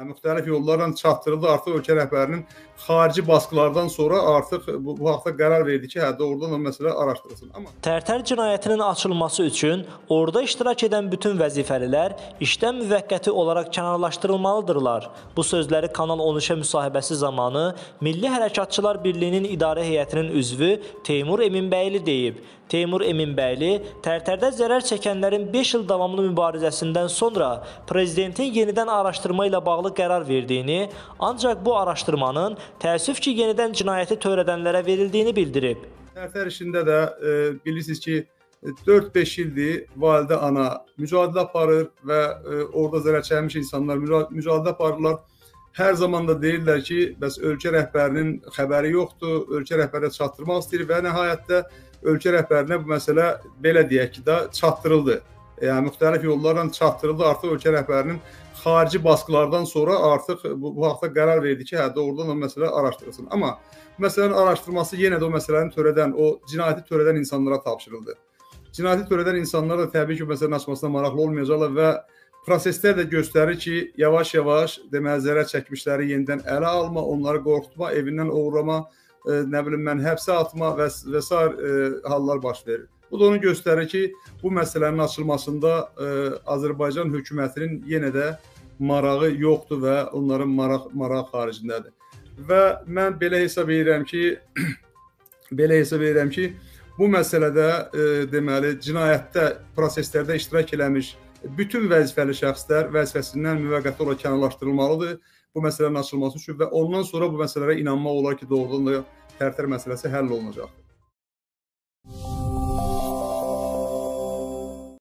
müxtəlif yollarla çatdırıldı. Artıq ölkə rəhbərinin xarici baskılardan sonra artıq bu haqda qərar verdi ki, hətta oradan o məsələ araşdırılsın. Tərtər cinayətinin açılması üçün orada iştirak edən bütün vəzifəlilər işdən müvəqqəti olaraq kənarlaşdırılmalıdırlar. Bu sözləri Kanal 13-ə müsahibəsi zamanı Milli Hərəkatçılar Birliyinin idarə heyətinin üzvü Teymur Eminbəyli deyib. Teymur Eminbəyli, Tərtərdə zərər çəkənlərin 5 il davamlı mübarizəsindən sonra Prezidentin yenidən araşdırma ilə bağlı qərar verdiyini, ancaq bu araşdırmanın təəssüf ki, yenidən cinayəti törədənlərə verildiyini bildirib. Tərtər işində də bilirsiniz ki, 4-5 ildir validə ana mücadilə aparır və orada zərər çəkmiş insanlar mücadilə aparırlar. Hər zaman da deyirlər ki, bəs ölkə rəhbərinin xəbəri yoxdur, ölkə rəhbərinə çatdırmaq istəyir və nəhayətdə ölkə rəhbərinə bu məsələ belə deyək ki, da çatdırıldı. Yəni müxtəlif yollarla çatdırıldı. Artıq ölkə rəhbərinin xarici baskılardan sonra artıq bu haqda qərar verdi ki, hətta oradan o məsələ araşdırılsın. Amma məsələnin araşdırması yenə də o məsələni törədən, o cinayəti törədən insanlara tapşırıldı. Cinayəti törədən insanlar da təbii ki, məsələnin açmasına maraqlı olmayacaqlar və proseslər də göstərir ki, yavaş-yavaş deməli zərər çəkmişləri yenidən ələ alma, onları qorxutma, evindən oğurlama, nə bilim mən həbsə atma və s. hallar baş verir. Bu da onu göstərir ki, bu məsələnin açılmasında Azərbaycan hökumətinin yenə də marağı yoxdur və onların maraq xaricindədir. Və mən belə hesab edirəm ki, bu məsələdə deməli cinayətdə, proseslərdə iştirak eləmiş bütün vəzifəli şəxslər vəzifəsindən müvəqqəti olaraq kənarlaşdırılmalıdır bu məsələnin açılması üçün və ondan sonra bu məsələlərə inanmaq olar ki, doğrudan da Tərtər məsələsi həll olunacaqdır.